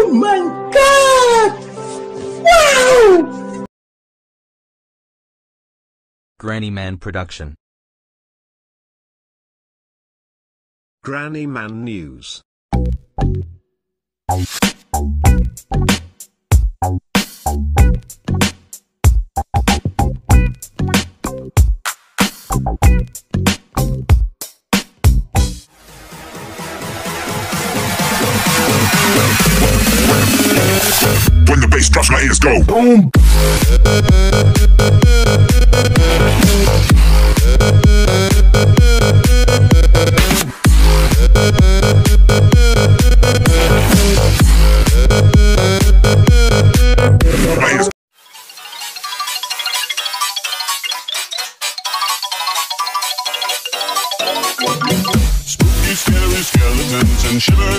Oh my God! Wow! Granny Man Production. Granny Man News. When the bass drops, my ears go boom. My ears. Spooky, scary skeletons and shivers.